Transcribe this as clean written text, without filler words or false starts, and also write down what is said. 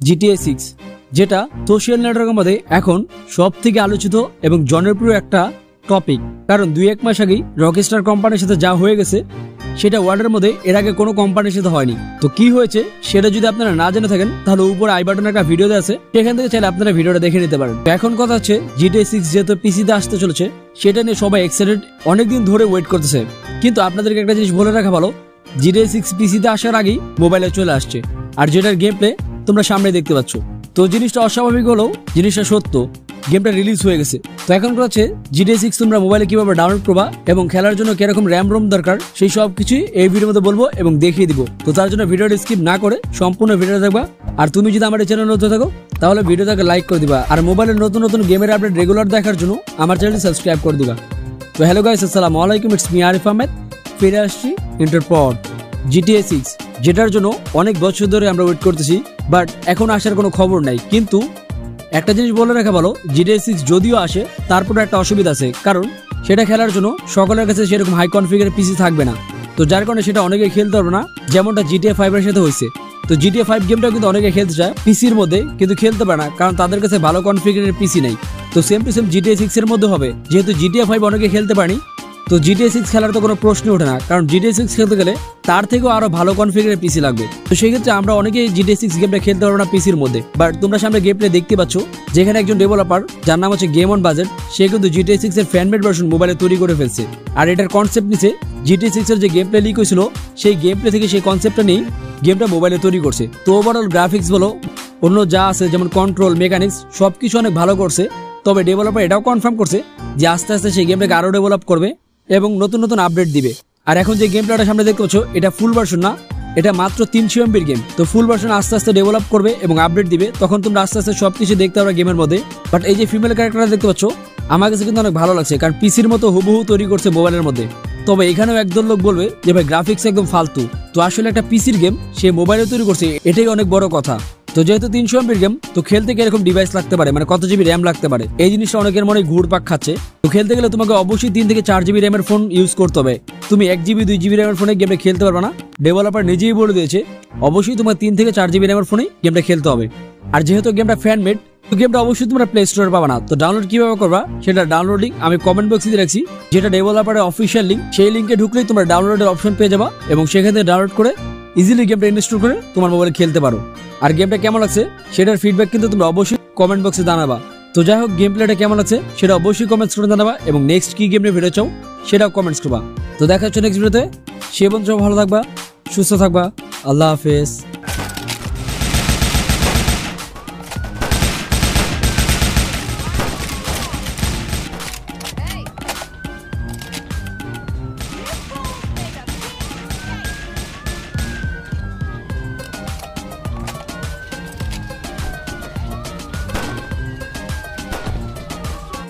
GTA 6, যেটা social নেটওয়ার্কের মধ্যে এখন সব থেকে আলোচিত এবং জনপ্রিয় একটা টপিক। কারণ 2-1 মাস আগেই রকস্টার কোম্পানির সাথে যা হয়ে গেছে সেটা ওয়ার্ল্ডের মধ্যে এর আগে কোনো কোম্পানির সাথে হয়নি। তো কি হয়েছে সেটা যদি আপনারা না জেনে থাকেন তাহলে উপরে আই বাটনে একটা ভিডিও আছে, সেখান থেকে চাইলে আপনারা ভিডিওটা দেখে নিতে পারেন। এখন কথা হচ্ছে GTA 6 যেহেতু পিসিতে আসতে চলেছে সেটা নিয়ে সবাই এক্সাইটেড, অনেকদিন ধরে ওয়েট করতেছে। কিন্তু আপনাদেরকে একটা জিনিস বলে রাখা ভালো, GTA 6 পিসিতে আসার আগেই মোবাইলে চলে আসছে, আর যেটার গেম প্লে তোমরা সামনে দেখতে পাচ্ছ। তো জিনিসটা অস্বাভাবিক হলেও জিনিসটা সত্য, গেমটা রিলিজ হয়ে গেছে। তো এখন হচ্ছে GTA 6 তোমরা মোবাইলে কিভাবে ডাউনলোড করবা এবং খেলার জন্য কিরকম র্যাম রোম দরকার সেই সব কিছুই এই ভিডিওর মধ্যে বলবো এবং দেখিয়ে দিব। তো তার জন্য ভিডিওটা স্কিপ না করে সম্পূর্ণ ভিডিওটা দেখবা। আর তুমি যদি আমার চ্যানেল নতুন থাকো তাহলে ভিডিওটাকে লাইক করে দিবা, আর মোবাইলের নতুন নতুন গেমের আপডেট রেগুলার দেখার জন্য আমার চ্যানেলটি সাবস্ক্রাইব করে দিবা। তো হ্যালো গাইস, আসসালামু আলাইকুম, ইটস মি আরিফ আহমেদ। ফিরে আসছি ইন্টারপড GTA 6, যেটার জন্য অনেক বছর ধরে আমরা ওয়েট করতেছি, বাট এখন আসার কোনো খবর নাই। কিন্তু একটা জিনিস বলে রাখা ভালো, GTA 6 যদিও আসে তারপরে একটা অসুবিধা আছে, কারণ সেটা খেলার জন্য সকলের কাছে সেরকম হাই কনফিগারের পিসি থাকবে না। তো যার কারণে সেটা অনেকে খেলতে পারবে না, যেমনটা GTA 5 এর সাথে হয়েছে। তো GTA 5 গেমটাও কিন্তু অনেকে খেলতে চায় পিসির মধ্যে, কিন্তু খেলতে পারে না কারণ তাদের কাছে ভালো কনফিগারের পিসি নেই। তো সেম টু সেম GTA 6 এর মধ্যে হবে, যেহেতু GTA 5 অনেকে খেলতে পারেনি, তো GTA 6 খেলার তো কোনো প্রশ্নই ওঠে না, কারণ GTA 6 খেলতে গেলে তার থেকেও আরো ভালো কনফিগারের পিসি লাগবে। তো সেই ক্ষেত্রে আমরা অনেকেই GTA 6 গেমটা খেলতে পারবো না পিসির মধ্যে। বাট তোমরা সামনে গেম প্লে দেখতে পাচ্ছ, যেখানে একজন ডেভেলপার যার নাম হচ্ছে গেম অন বাজেট, সে কিন্তু GTA 6 এর ফ্যানমেড ভার্সন মোবাইলে তৈরি করে ফেলছে। আর এটার কনসেপ্ট নিচে GTA 6 এর যে গেম প্লে লিক হয়েছিল সেই গেম প্লে থেকে সেই কনসেপ্টটা নিয়ে গেমটা মোবাইলে তৈরি করছে। তো ওভারঅল গ্রাফিক্স বলো, অন্য যা আছে যেমন কন্ট্রোল, মেকানিক্স সবকিছু অনেক ভালো করছে। তবে ডেভেলপার এটাও কনফার্ম করছে যে আস্তে আস্তে সেই গেমটাকে আরো ডেভেলপ করবে এবং নতুন নতুন আপডেট দিবে। আর এখন যে গেম প্লেটা সামনে দেখতে পাচ্ছ এটা ফুল ভার্সন না, এটা মাত্র 300 MB গেম। তো ফুল ভার্সন আস্তে আস্তে ডেভেলপ করবে এবং আপডেট দিবে, তখন তোমরা আস্তে আস্তে সবকিছু দেখতে পারবে গেমের মধ্যে। বাট এই যে ফিমেল ক্যারেক্টারটা দেখতে পাচ্ছ আমার কাছে কিন্তু অনেক ভালো লাগছে, কারণ পিসির মতো হুবহু তৈরি করছে মোবাইলের মধ্যে। তবে এখানেও একদল লোক বলবে যে ভাই গ্রাফিক্স একদম ফালতু। তো আসলে একটা পিসির গেম সে মোবাইলে তৈরি করছে, এটাই অনেক বড় কথা। তো যেহেতু 300 MB গেম, তো খেলতে গিয়ে এরকম ডিভাইস লাগতে পারে, মানে কত জিবি র্যাম লাগতে পারে, এই জিনিসটা অনেকের মনে ঘুরপাক খাচ্ছে। তো খেলতে গেলে তোমাকে অবশ্যই 3 থেকে 4 জিবি র্যামের ফোন ইউজ করতে হবে। তুমি 1 জিবি 2 জিবি র্যামের ফোনে গেমটা খেলতে পারবে না। ডেভেলপার নিজেই বলে দিয়েছে অবশ্যই তোমার 3 থেকে 4 জিবি র্যামের ফোনে গেমটা খেলতে হবে। আর যেহেতু গেমটা ফ্যান মেড, তো গেমটা অবশ্যই তোমরা প্লে স্টোরে পাবা না। তো ডাউনলোড কিভাবে করবা সেটা ডাউনলোড লিঙ্ক আমি কমেন্ট বক্সে দিয়ে রাখছি, যেটা ডেভেলপারের অফিসিয়াল লিঙ্ক। সেই লিঙ্কে ঢুকলেই তোমরা ডাউনলোডের অপশন পেয়ে যাবা এবং সেখান থেকে ডাউনলোড করে ইজিলি গেমটা ইনস্টল করে তোমার মোবাইলে খেলতে পারো। আর গেমটা কেমন লাগছে সেটার ফিডব্যাক কিন্তু তোমরা অবশ্যই কমেন্ট বক্সে জানাবা। তো যাই হোক, গেম প্লেটা কেমন আছে সেটা অবশ্যই কমেন্টস করে জানাবা এবং নেক্সট কি গেম নিয়ে ভিডিও চাও সেটাও কমেন্টস করবা। তো দেখা হচ্ছে নেক্সট ভিডিওতে। সে বন্ধু ভালো থাকবা, সুস্থ থাকবা, আল্লাহ হাফেজ।